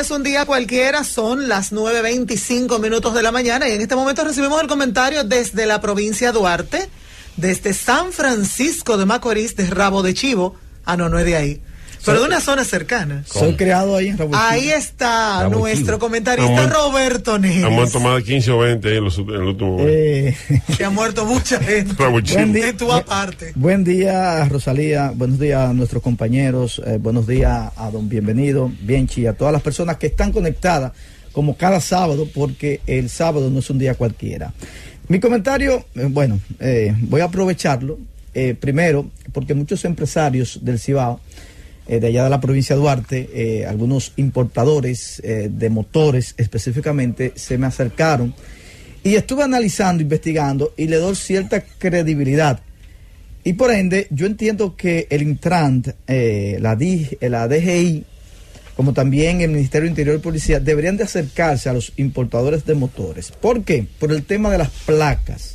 es un día cualquiera, son las 9:25 de la mañana y en este momento recibimos el comentario desde la provincia de Duarte, desde San Francisco de Macorís, de Rabo de Chivo. Ah, no es de ahí, pero de una zona cercana. Soy criado ahí en Rabo de Chivo. Ahí está Rabo nuestro comentarista Roberto Neves. Han muerto más de 15 o 20 ahí en el último mes. Que ha muerto mucha gente. Buen tú aparte. Buen día, Rosalía. Buenos días a nuestros compañeros. Buenos días a don Bienvenido, Bienchi, a todas las personas que están conectadas como cada sábado, porque el sábado no es un día cualquiera. Mi comentario, voy a aprovecharlo. Primero, porque muchos empresarios del Cibao, de allá de la provincia de Duarte, algunos importadores de motores específicamente, se me acercaron y estuve analizando, investigando y le doy cierta credibilidad. Y por ende, yo entiendo que el Intrant, la DGI, como también el Ministerio del Interior y Policía, deberían de acercarse a los importadores de motores. ¿Por qué? Por el tema de las placas.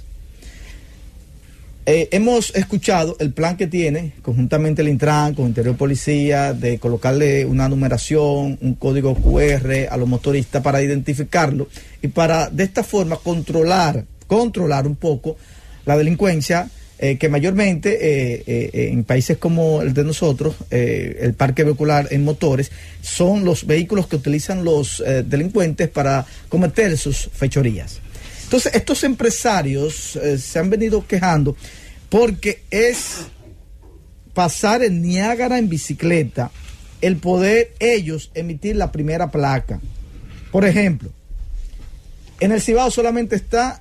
Hemos escuchado el plan que tiene conjuntamente el Intran con el Interior de Policía de colocarle una numeración, un código QR a los motoristas para identificarlo y para de esta forma controlar un poco la delincuencia que mayormente en países como el de nosotros, el parque vehicular en motores, son los vehículos que utilizan los delincuentes para cometer sus fechorías. Entonces, estos empresarios se han venido quejando porque es pasar el Niágara en bicicleta el poder ellos emitir la primera placa. Por ejemplo, en el Cibao solamente está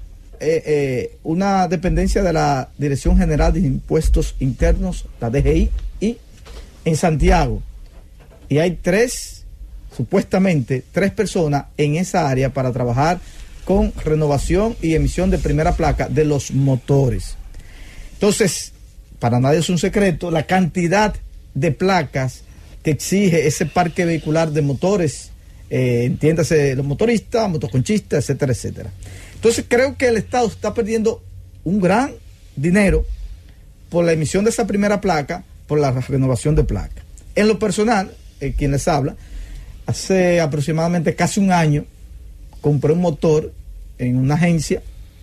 una dependencia de la Dirección General de Impuestos Internos, la DGI, y en Santiago. Y hay supuestamente tres personas en esa área para trabajar con renovación y emisión de primera placa de los motores. Entonces, para nadie es un secreto la cantidad de placas que exige ese parque vehicular de motores, entiéndase los motoristas, motoconchistas, etcétera, etcétera. Entonces, creo que el Estado está perdiendo un gran dinero por la emisión de esa primera placa, por la renovación de placa. En lo personal, quien les habla, hace aproximadamente casi un año, compré un motor en una agencia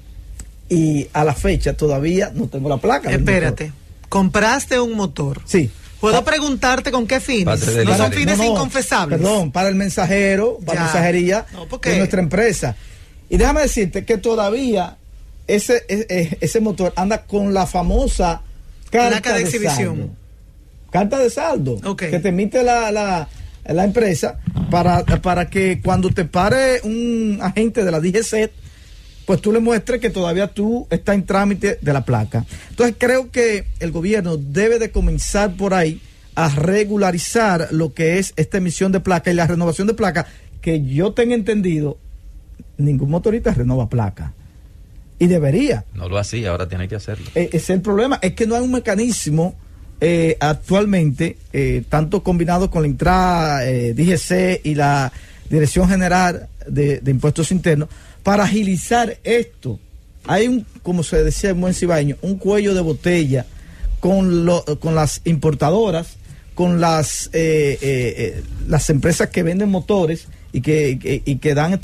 y a la fecha todavía no tengo la placa. Espérate, compraste un motor. Sí. ¿Puedo preguntarte con qué fines? No son fines inconfesables. Perdón, para el mensajero, para mensajería de nuestra empresa. Y déjame decirte que todavía ese motor anda con la famosa carta de exhibición. Saldo. Carta de saldo. Okay. Que te emite la empresa para que cuando te pare un agente de la DGC, pues tú le muestres que todavía tú estás en trámite de la placa. Entonces creo que el gobierno debe de comenzar por ahí a regularizar lo que es esta emisión de placa y la renovación de placa, que yo tenga entendido, ningún motorista renova placa. Y debería. No lo hacía, ahora tiene que hacerlo. Ese es el problema, es que no hay un mecanismo actualmente, tanto combinado con la Intra, DGC y la Dirección General de Impuestos Internos, para agilizar esto. Hay como se decía en buen cibaeño, un cuello de botella con las importadoras, con las empresas que venden motores y que dan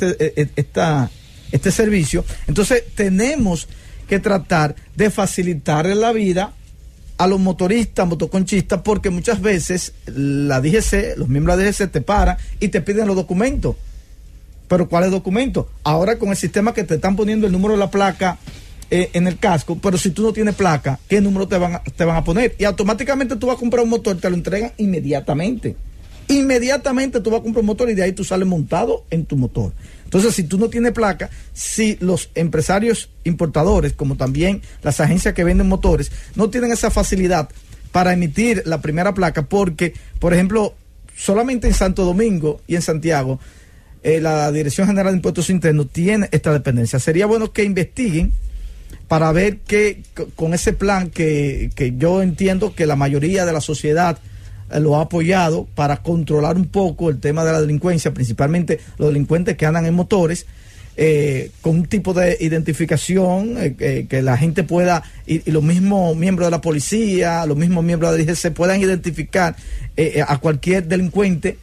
este servicio. Entonces tenemos que tratar de facilitarle la vida a los motoristas, motoconchistas, porque muchas veces la DGC, los miembros de la DGC te paran y te piden los documentos. ¿Pero cuáles documentos? Ahora con el sistema que te están poniendo el número de la placa en el casco, pero si tú no tienes placa, ¿qué número te van a poner? Y automáticamente tú vas a comprar un motor, te lo entregan inmediatamente. Inmediatamente tú vas a comprar un motor y de ahí tú sales montado en tu motor. Entonces, si tú no tienes placa, si los empresarios importadores, como también las agencias que venden motores, no tienen esa facilidad para emitir la primera placa, porque, por ejemplo, solamente en Santo Domingo y en Santiago, la Dirección General de Impuestos Internos tiene esta dependencia. Sería bueno que investiguen para ver que con ese plan que yo entiendo que la mayoría de la sociedad lo ha apoyado para controlar un poco el tema de la delincuencia, principalmente los delincuentes que andan en motores, con un tipo de identificación que la gente pueda, y los mismos miembros de la policía, los mismos miembros de la DGC puedan identificar a cualquier delincuente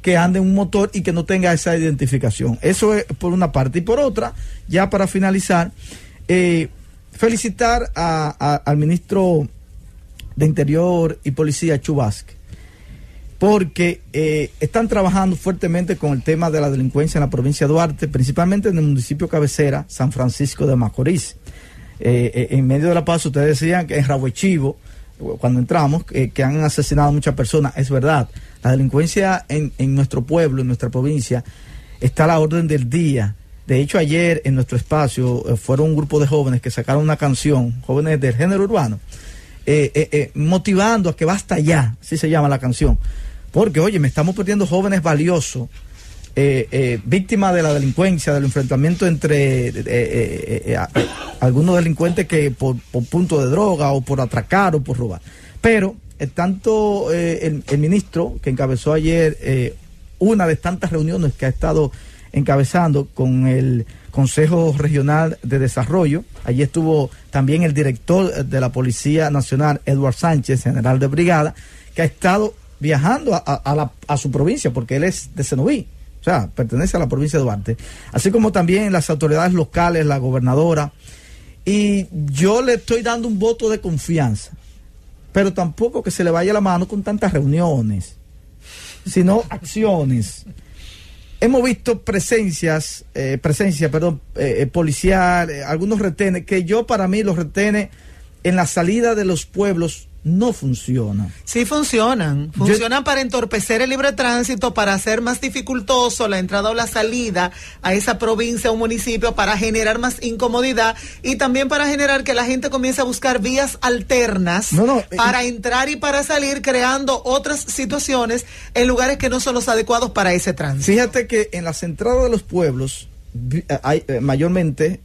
que ande un motor y que no tenga esa identificación. Eso es por una parte. Y por otra, ya para finalizar, felicitar al ministro de Interior y Policía, Chu Vázquez, porque están trabajando fuertemente con el tema de la delincuencia en la provincia de Duarte, principalmente en el municipio cabecera, San Francisco de Macorís. En medio de la paz, ustedes decían que en Rabo de Chivo, cuando entramos, que han asesinado a muchas personas. Es verdad, la delincuencia en nuestro pueblo, en nuestra provincia, está a la orden del día. De hecho, ayer en nuestro espacio fueron un grupo de jóvenes que sacaron una canción, jóvenes del género urbano, motivando a que basta ya, así se llama la canción. Porque, oye, me estamos perdiendo jóvenes valiosos, víctimas de la delincuencia, del enfrentamiento entre algunos delincuentes que por punto de droga o por atracar o por robar. Pero tanto el ministro que encabezó ayer una de tantas reuniones que ha estado encabezando con el Consejo Regional de Desarrollo, allí estuvo también el director de la Policía Nacional, Edward Sánchez, general de brigada, que ha estado viajando a su provincia, porque él es de Cenoví, o sea, pertenece a la provincia de Duarte, así como también las autoridades locales, la gobernadora, y yo le estoy dando un voto de confianza, pero tampoco que se le vaya la mano con tantas reuniones, sino acciones. Hemos visto presencia policial, algunos retenes, que para mí los retenes en la salida de los pueblos no funcionan. Sí funcionan para entorpecer el libre tránsito, para hacer más dificultoso la entrada o la salida a esa provincia o municipio, para generar más incomodidad y también para generar que la gente comience a buscar vías alternas para entrar y para salir, creando otras situaciones en lugares que no son los adecuados para ese tránsito. Fíjate que en las entradas de los pueblos hay mayormente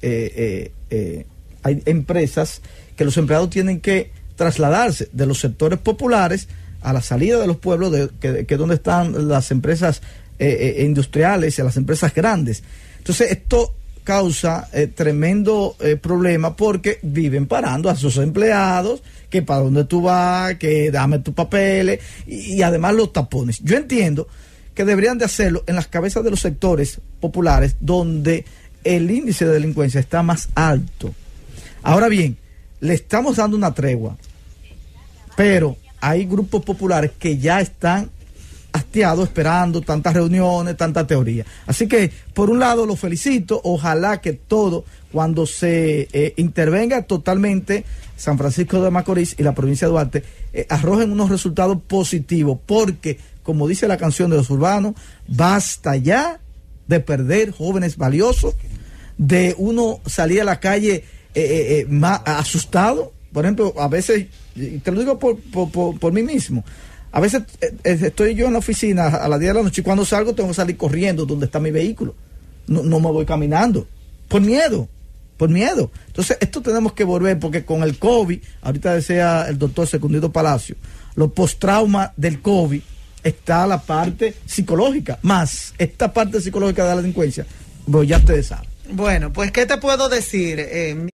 hay empresas que los empleados tienen que trasladarse de los sectores populares a la salida de los pueblos, que es donde están las empresas industriales y las empresas grandes. Entonces esto causa tremendo problema, porque viven parando a sus empleados, que para dónde tú vas, que dame tus papeles, y además los tapones. Yo entiendo que deberían de hacerlo en las cabezas de los sectores populares, donde el índice de delincuencia está más alto. Ahora bien, le estamos dando una tregua, pero hay grupos populares que ya están hastiados esperando tantas reuniones, tanta teoría. Así que, por un lado, lo felicito. Ojalá que todo, cuando se intervenga totalmente San Francisco de Macorís y la provincia de Duarte, arrojen unos resultados positivos, porque, como dice la canción de los urbanos, basta ya de perder jóvenes valiosos, de uno salir a la calle más asustado. Por ejemplo, a veces, te lo digo por mí mismo, a veces estoy yo en la oficina a las 10 de la noche, y cuando salgo tengo que salir corriendo donde está mi vehículo, no me voy caminando, por miedo. Entonces esto tenemos que volver, porque con el COVID, ahorita decía el doctor Secundino Palacio, los postraumas del COVID, está la parte psicológica, más esta parte psicológica de la delincuencia, pues ya ustedes saben. Bueno, pues ¿qué te puedo decir?